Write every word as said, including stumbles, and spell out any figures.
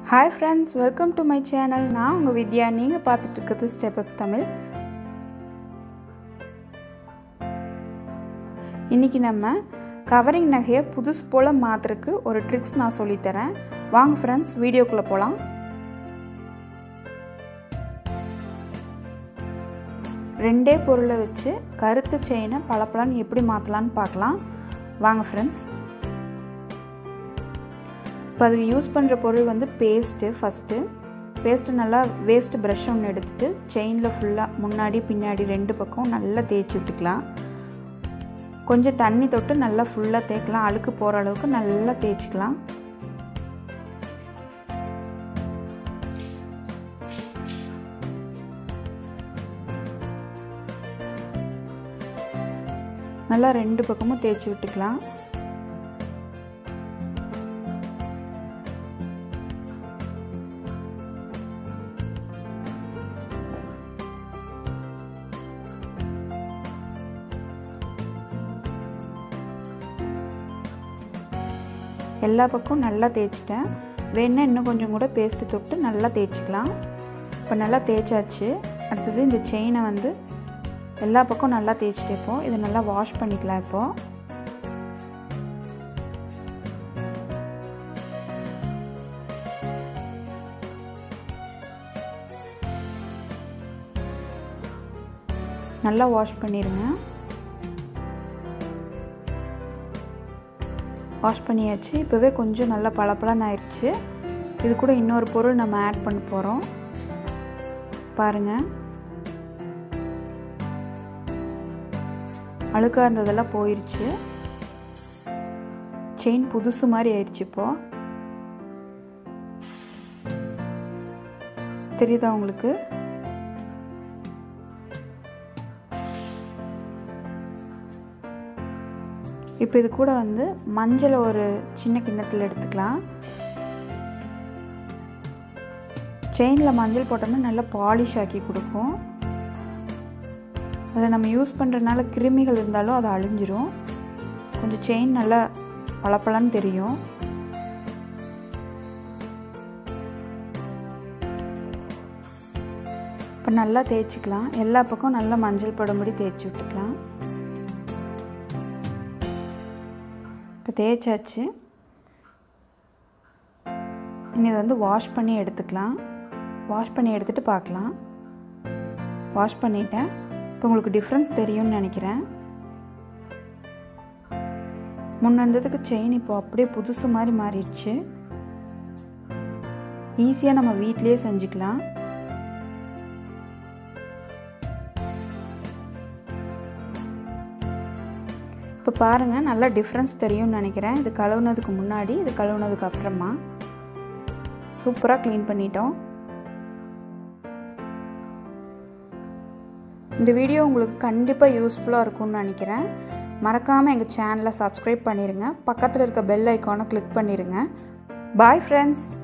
Hi friends, welcome to my channel. நான் உங்க வித்யா. நீங்க பார்த்துட்டு இருக்கிறது ஸ்டெப் அப் தமிழ். இன்னைக்கு நம்ம கவரிங் நகையை புதுசு போல மாத்துறதுக்கு ஒரு ட்ரிக்ஸ் நான் சொல்லி தரேன். வாங்க फ्रेंड्स, வீடியோக்குள்ள போலாம். ரெண்டே பொருளை வச்சு கருத்து செயினை பளபளன்னு எப்படி மாத்தலாம்னு பார்க்கலாம். வாங்க फ्रेंड्स. இப்போ அதுக்கு யூஸ் பண்ணுற பொருள் வந்து பேஸ்ட்டு. ஃபஸ்ட்டு பேஸ்ட்டு நல்லா வேஸ்ட் ப்ரஷ் ஒன்று எடுத்துகிட்டு செயினில் ஃபுல்லாக முன்னாடி பின்னாடி ரெண்டு பக்கம் நல்லா தேய்ச்சி விட்டுக்கலாம். கொஞ்சம் தண்ணி தொட்டு நல்லா ஃபுல்லாக தேய்க்கலாம். அழுக்கு போகிற அளவுக்கு நல்லா தேய்ச்சிக்கலாம். நல்லா ரெண்டு பக்கமும் தேய்ச்சி விட்டுக்கலாம். எல்லா பக்கம் நல்லா தேய்ச்சிட்டேன். வேணா இன்னும் கொஞ்சம் கூட பேஸ்ட்டு தொட்டு நல்லா தேய்ச்சிக்கலாம். இப்போ நல்லா தேய்ச்சாச்சு. அடுத்தது இந்த செயினை வந்து எல்லா பக்கம் நல்லா தேய்ச்சிட்டு இப்போ இதை நல்லா வாஷ் பண்ணிக்கலாம். இப்போ நல்லா வாஷ் பண்ணிடுங்க. வாஷ் பண்ணியாச்சு. இப்போவே கொஞ்சம் நல்லா பளபளன்னு ஆயிடுச்சு. இது கூட இன்னொரு பொருள் நம்ம ஆட் பண்ண போகிறோம். பாருங்கள், அழுக்காக இருந்ததெல்லாம் போயிடுச்சு. செயின் புதுசு மாதிரி ஆயிடுச்சு. இப்போ தெரியுதா உங்களுக்கு? இப்போ இது கூட வந்து மஞ்சளை ஒரு சின்ன கிண்ணத்தில் எடுத்துக்கலாம். செயினில் மஞ்சள் போட்டோம்னா நல்லா பாலிஷ் ஆக்கி கொடுக்கும். அதில் நம்ம யூஸ் பண்ணுறதுனால கிருமிகள் இருந்தாலும் அது அழிஞ்சிரும். கொஞ்சம் செயின் நல்லா பளபளன்னு தெரியும். இப்போ நல்லா தேய்ச்சிக்கலாம். எல்லா பக்கம் நல்லா மஞ்சள் படும்படி தேய்ச்சி விட்டுக்கலாம். இப்போ தேய்ச்சாச்சு. இனி இதை வந்து வாஷ் பண்ணி எடுத்துக்கலாம். வாஷ் பண்ணி எடுத்துகிட்டு பார்க்கலாம். வாஷ் பண்ணிட்டேன். இப்போ உங்களுக்கு டிஃப்ரென்ஸ் தெரியும்னு நினைக்கிறேன். முன்ன இருந்ததுக்கு செயின் இப்போ அப்படியே புதுசு மாதிரி மாறிடுச்சு. ஈஸியாக நம்ம வீட்டிலேயே செஞ்சுக்கலாம். இப்போ பாருங்கள், நல்லா டிஃப்ரென்ஸ் தெரியும்னு நினைக்கிறேன். இது கழுவுனதுக்கு முன்னாடி, இது கழுவுனதுக்கு அப்புறமா சூப்பராக க்ளீன் பண்ணிட்டோம். இந்த வீடியோ உங்களுக்கு கண்டிப்பாக யூஸ்ஃபுல்லாக இருக்கும்னு நினைக்கிறேன். மறக்காமல் எங்கள் சேனலை சப்ஸ்கிரைப் பண்ணிடுங்க. பக்கத்தில் இருக்க பெல் ஐக்கானை கிளிக் பண்ணிடுங்க. Bye friends.